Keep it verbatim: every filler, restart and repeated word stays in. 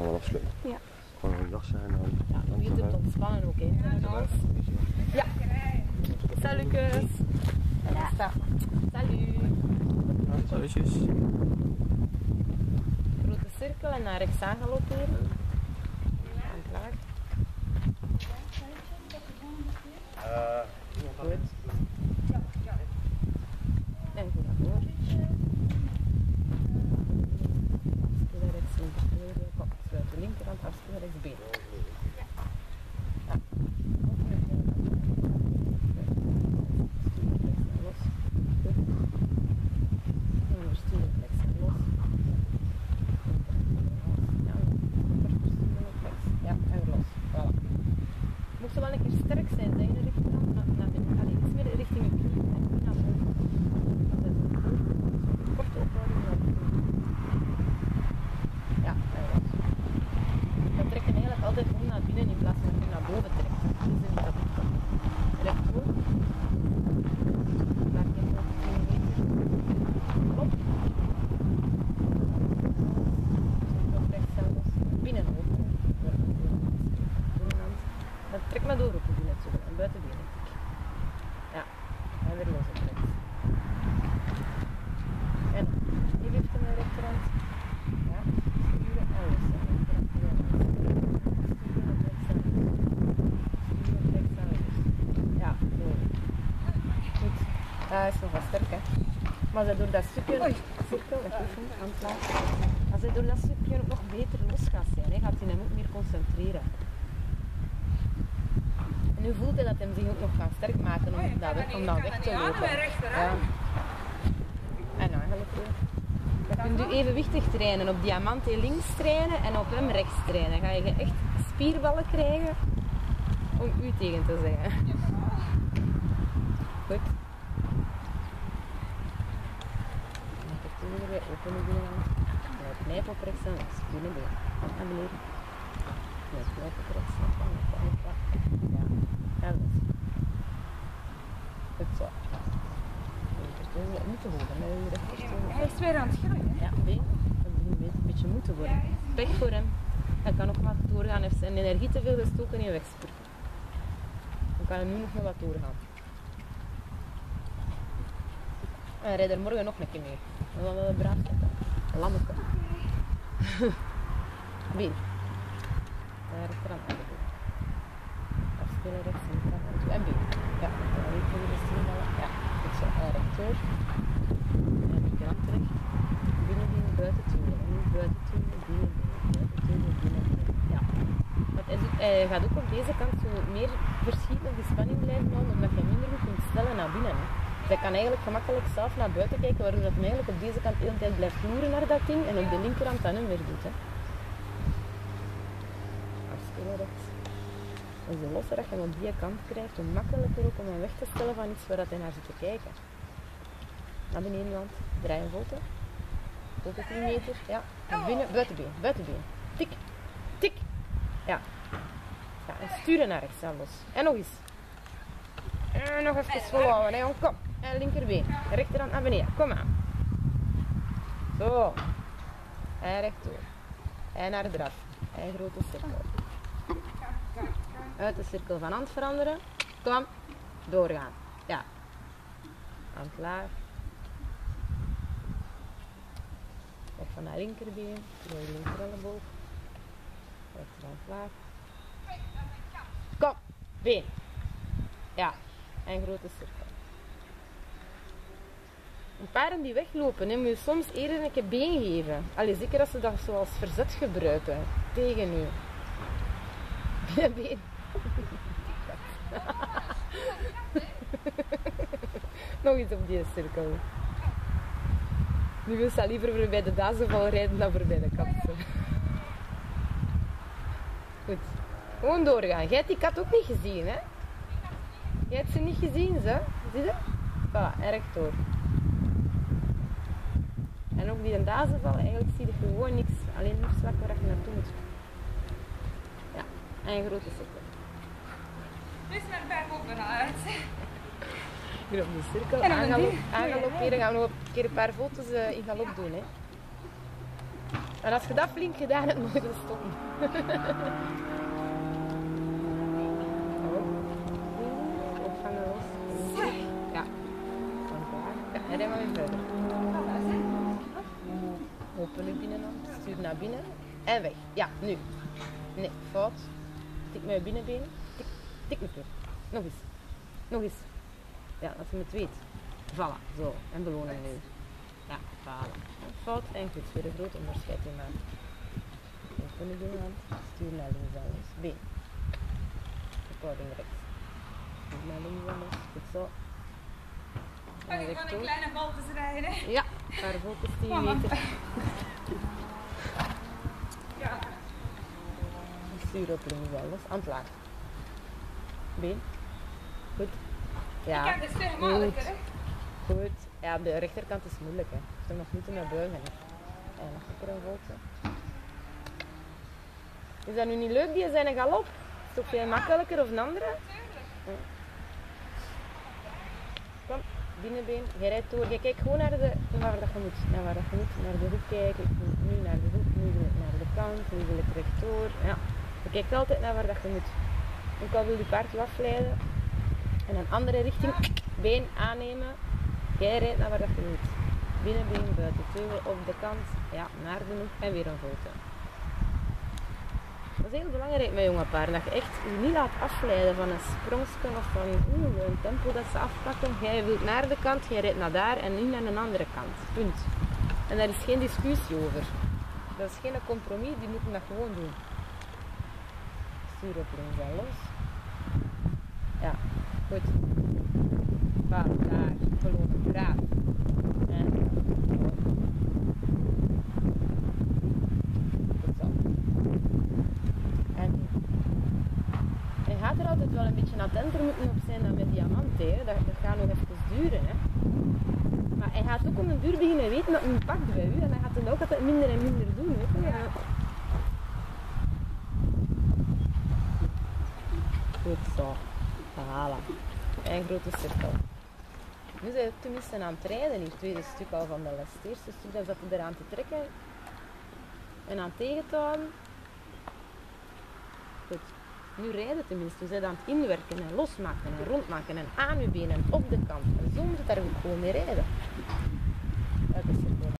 dan wel afsluiten. Ja. Gewoon een dag zijn en dan... Ja, dan moet je het ontspannen ook, hè. En alles. Ja. Salutjes. Ja. Salut. Salutjes. Grote cirkel en naar rechts aan galopperen. En klaar. Uh, Goed. En goed daarvoor. Afspelen rechts, linker. Kom, sluit de linkerhand, afspelen rechts been. Ja. Los. Goed. Ondersturen rechts en los. Ja, ja, en los. Voilà. Mocht ze wel een keer sterk zijn, zijn je rechterhand naar, naar binnen. Allee, iets meer richting je knie. En naar boven. Dat is het goed. Korte ophouding naar boven. Ja, en los. We trekken eigenlijk altijd om naar binnen in plaats van dat je naar boven trekt. Dat is in dat boek. Recht voor. Maak je op tien meter. Klop. Op rechts en los. Binnen open. Dan trek maar door op je binnen zo en buiten benen. Ja, en weer los op rechts. En hier heeft hij mijn rechterhand. Ja, sturen en los. En sturen op rechts en los. Sturen op rechts en los. Ja, mooi. Goed. Dat is nog wat sterk, hè. Maar als hij door dat stukje, cirkel, dat is goed, handlaag. Als hij door dat stukje ook nog beter los gaat zijn, hè, gaat hij hem ook meer concentreren. En nu voelt hij dat hij zich ook nog gaat sterk maken om dat weg, om dat weg te lopen. Ja. En aangelopen. Je kunt nu evenwichtig trainen. Op Diamante links trainen en op hem rechts trainen. Ga je echt spierballen krijgen om u tegen te zeggen. Goed. En ik heb weer open de binnenhand. Knijp op rechts en links. Binnenbeen. En beneden. Knijp op rechts en links. Ja. Ja, dat is goed zo. Moeten worden, hè? Hij is weer aan het groeien. Ja, been. Dat begint een beetje moeten worden. Pech voor hem. Hij kan nog wat doorgaan. Hij heeft zijn energie te veel gestoken in wegspurt. Dan kan hij nu nog wat doorgaan. En hij rijdt er morgen nog een keer mee. Dat is wel een braaf zetten. Een lammeke. Been. Daar is er aan de been. Afspelen rechts en linker en toe. En been. Ja, dan weet je de steenballen. Ja, goed zo. En rechtdoor. En linkerhand terug. Binnenbeen, buiten toe. En nu buiten toe, binnen, buiten toe, binnen. Ja. Want hij, doet, hij gaat ook op deze kant zo meer verschieten of die spanning blijven houden, omdat je minder goed kunt stellen naar binnen. Hè. Dus hij kan eigenlijk gemakkelijk zelf naar buiten kijken, waardoor hij eigenlijk op deze kant de hele tijd blijft loeren naar dat ding en op de linkerhand dan hem weer doet. Hè. Afspelen rechts. Dus de losser dat je hem op die kant krijgt, hoe makkelijker ook om hem weg te stellen van iets waar hij naar zit te kijken. Naar beneden land, draai een volte. Tot de tien meter, ja. En binnen, buitenbeen, buitenbeen. Tik, tik. Ja. Ja, en sturen naar rechts en los. En nog eens. En nog even volhouden, hè. Kom. En linkerbeen. Rechterhand naar beneden. Kom aan. Zo. En rechtdoor. En naar de draf. En grote cirkel. Uit de cirkel van hand veranderen. Kom. Doorgaan. Ja. Hand laag. Weg van dat linkerbeen. Door je linkerelleboog. Rechterhand laag. Kom. Been. Ja. En grote cirkel. Een paarden die weglopen, hè, moet je soms eerder een keer been geven. Allee, zeker als ze dat zoals verzet gebruiken. Tegen u. Been. Nog iets op die cirkel. Nu wil ze liever voorbij de dazenval rijden dan voorbij de kat. Goed. Gewoon doorgaan. Jij hebt die kat ook niet gezien, hè? Jij hebt ze niet gezien, ze. Zie je? Voilà, en rechtdoor. En ook die dazenval, eigenlijk zie je gewoon niks. Alleen nog zwak waar je naartoe moet. Ja, en een grote cirkel. Dus met berg op en uit. Hier op de cirkel. Aangalop, aangaloperen. Gaan we nog een keer een paar foto's uh, in galop doen, hè. En als je dat flink gedaan hebt, moet je stoppen. Oh. Opvangen los. Ja. Dan klaar. Ja, en dan maar weer verder. Hopelijk binnenhand. Stuur naar binnen. En weg. Ja, nu. Nee, fout. Tik met je binnenbeen. Tik, tik me terug. Nog eens. Nog eens. Ja, dat je het weet. Voilà, zo. En belonen nu. Ja, voilà. Fout en goed. Weer een groot onderscheid in maken. Open de binnenhand. Stuur naar links en links. Been. Verhouding rechts. Stuur naar links en links. Goed zo. Kan ik van een kleine boltes rijden? Ja, paar volkjes tien Mama. meter. Ja. Stuur op links en los. Aan het laag. Been. Goed. Ik Ja. heb dus twee makkelijker, hè? Goed. Ja, de rechterkant is moeilijk, hè. Je moet nog moeten met buigen. Hè. En nog een keer een volkje. Is dat nu niet leuk, die zijn galop? Is toch veel makkelijker of een andere? Ja. Kom, binnenbeen. Je rijdt door. Je kijkt gewoon naar, de, naar waar dat je moet. Naar waar dat je moet. Naar de hoek kijken. Ik moet nu naar de hoek, nu wil ik naar de kant, nu wil ik rechtdoor. Ja. Je kijkt altijd naar waar dat je moet. Ook al wil je paard je afleiden. En een andere richting. Been aannemen. Jij rijdt naar waar dat je moet. Binnenbeen, buiten teugel, op de kant. Ja, naar de hoek en weer een volte. Dat is heel belangrijk met jonge paarden. Dat je echt je niet laat afleiden van een sprongsje of van oeh, een tempo dat ze afpakken. Jij wilt naar de kant, jij rijdt naar daar en niet naar een andere kant. Punt. En daar is geen discussie over. Dat is geen compromis, die moeten dat gewoon doen. Stuur op links en los. Ja, goed. Vaar daar, geloven, braaf. En goed zo. En hij gaat er altijd wel een beetje attenter moeten op zijn dan met diamant, hè. Dat, dat gaat nog even duren, hè. Maar hij gaat ook om een duur beginnen weten dat hij hem pakt bij u. En hij gaat het ook altijd minder en minder doen, weet je. Ja. Goed zo. Voilà. En grote cirkel. Nu zijn we tenminste aan het rijden, hier het tweede stuk al van de les. Het eerste stuk dat we eraan te trekken en aan tegen te houden. Goed. Nu rijden tenminste. We zijn aan het inwerken en losmaken en rondmaken en aan uw benen op de kant. En zo moet het daar gewoon mee rijden. Uit de cirkel.